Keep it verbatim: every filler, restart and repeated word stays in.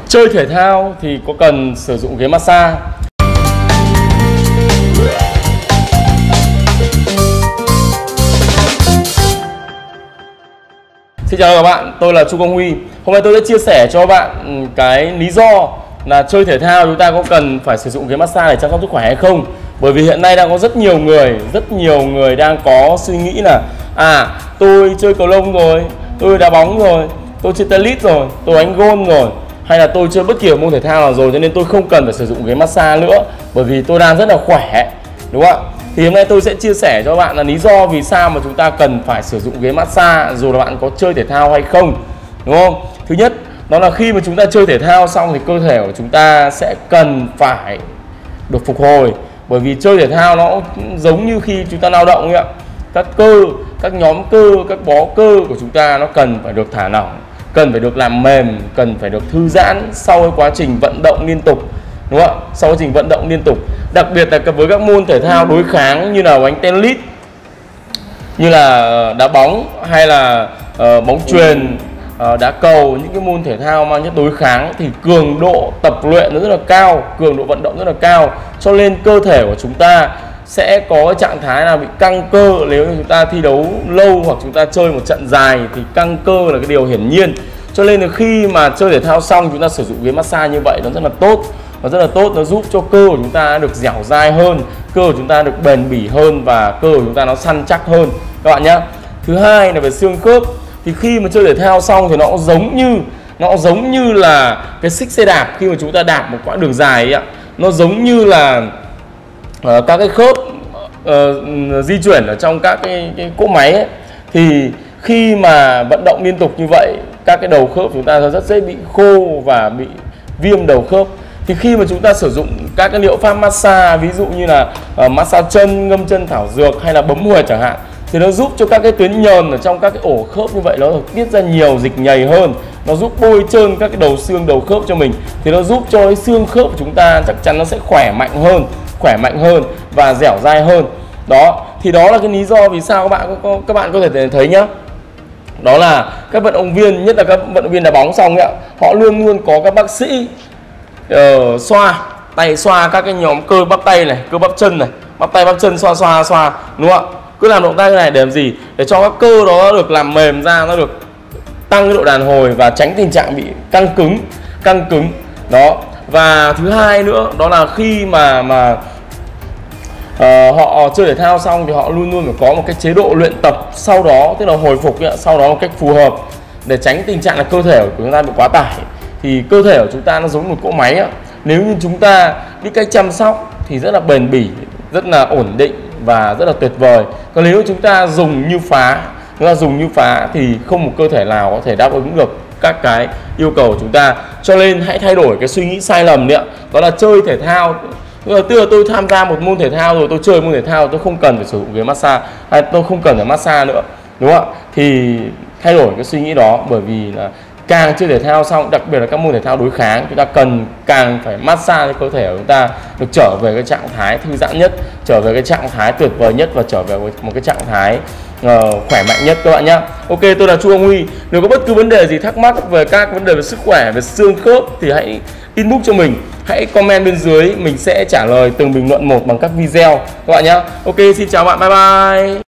Chơi thể thao thì có cần sử dụng ghế massage. Xin chào các bạn, tôi là Chu Công Huy. Hôm nay tôi sẽ chia sẻ cho các bạn cái lý do là chơi thể thao chúng ta có cần phải sử dụng ghế massage để chăm sóc sức khỏe hay không. Bởi vì hiện nay đang có rất nhiều người, rất nhiều người đang có suy nghĩ là à, tôi chơi cầu lông rồi, tôi đá bóng rồi, tôi chơi tennis rồi, tôi đánh golf rồi, hay là tôi chơi bất kỳ môn thể thao nào rồi, cho nên tôi không cần phải sử dụng ghế massage nữa, bởi vì tôi đang rất là khỏe, đúng không ạ? Thì hôm nay tôi sẽ chia sẻ cho bạn là lý do vì sao mà chúng ta cần phải sử dụng ghế massage dù là bạn có chơi thể thao hay không, đúng không? Thứ nhất, đó là khi mà chúng ta chơi thể thao xong thì cơ thể của chúng ta sẽ cần phải được phục hồi. Bởi vì chơi thể thao nó giống như khi chúng ta lao động ấy ạ. Các cơ, các nhóm cơ, các bó cơ của chúng ta nó cần phải được thả lỏng, cần phải được làm mềm, cần phải được thư giãn sau cái quá trình vận động liên tục, đúng không ạ? Sau quá trình vận động liên tục, đặc biệt là với các môn thể thao đối kháng như là đánh tennis, như là đá bóng hay là uh, bóng chuyền, uh, đá cầu, những cái môn thể thao mang chất đối kháng thì cường độ tập luyện nó rất là cao, cường độ vận động rất là cao, cho nên cơ thể của chúng ta sẽ có trạng thái là bị căng cơ. Nếu như chúng ta thi đấu lâu hoặc chúng ta chơi một trận dài thì căng cơ là cái điều hiển nhiên. Cho nên là khi mà chơi thể thao xong chúng ta sử dụng ghế massage như vậy nó rất là tốt. Nó rất là tốt, nó giúp cho cơ của chúng ta được dẻo dai hơn, cơ của chúng ta được bền bỉ hơn và cơ của chúng ta nó săn chắc hơn các bạn nhé. Thứ hai là về xương khớp. Thì khi mà chơi thể thao xong thì nó giống như nó giống như là cái xích xe đạp khi mà chúng ta đạp một quãng đường dài ấy ạ. Nó giống như là uh, các cái khớp uh, di chuyển ở trong các cái, cái cỗ máy ấy. Thì khi mà vận động liên tục như vậy, các cái đầu khớp chúng ta rất dễ bị khô và bị viêm đầu khớp. Thì khi mà chúng ta sử dụng các cái liệu pháp massage, ví dụ như là uh, massage chân, ngâm chân thảo dược hay là bấm huyệt chẳng hạn, thì nó giúp cho các cái tuyến nhờn ở trong các cái ổ khớp như vậy nó tiết ra nhiều dịch nhầy hơn, nó giúp bôi trơn các cái đầu xương đầu khớp cho mình, thì nó giúp cho cái xương khớp của chúng ta chắc chắn nó sẽ khỏe mạnh hơn, khỏe mạnh hơn và dẻo dai hơn. Đó, thì đó là cái lý do vì sao các bạn có, các bạn có thể thấy nhá. Đó là các vận động viên, nhất là các vận động viên đá bóng xong ấy, họ luôn luôn có các bác sĩ uh, xoa tay, xoa các cái nhóm cơ bắp tay này, cơ bắp chân này, bắp tay bắp chân, xoa xoa xoa, đúng không ạ? Cứ làm động tác này để làm gì? Để cho các cơ đó được làm mềm ra, nó được tăng cái độ đàn hồi và tránh tình trạng bị căng cứng, căng cứng. Đó. Và thứ hai nữa, đó là khi mà mà uh, họ chơi thể thao xong thì họ luôn luôn phải có một cái chế độ luyện tập sau đó, tức là hồi phục ấy, sau đó một cách phù hợp để tránh tình trạng là cơ thể của chúng ta bị quá tải. Thì cơ thể của chúng ta nó giống một cỗ máy ấy. Nếu như chúng ta biết cách chăm sóc thì rất là bền bỉ, rất là ổn định và rất là tuyệt vời. Còn nếu chúng ta dùng như phá, chúng ta dùng như phá thì không một cơ thể nào có thể đáp ứng được các cái yêu cầu của chúng ta. Cho nên hãy thay đổi cái suy nghĩ sai lầm đấy ạ. Đó là chơi thể thao, tức là tôi tham gia một môn thể thao rồi, tôi chơi môn thể thao, tôi không cần phải sử dụng ghế massage, hay tôi không cần phải massage nữa, đúng không ạ? Thì thay đổi cái suy nghĩ đó, bởi vì là càng chơi thể thao xong, đặc biệt là các môn thể thao đối kháng, chúng ta cần càng phải massage cơ thể của chúng ta được trở về cái trạng thái thư giãn nhất, trở về cái trạng thái tuyệt vời nhất và trở về một cái trạng thái uh, khỏe mạnh nhất các bạn nhé. Ok, tôi là Chu Công Huy. Nếu có bất cứ vấn đề gì thắc mắc về các vấn đề về sức khỏe, về xương khớp thì hãy inbox cho mình, hãy comment bên dưới, mình sẽ trả lời từng bình luận một bằng các video các bạn nhé. Ok, xin chào bạn, bye bye.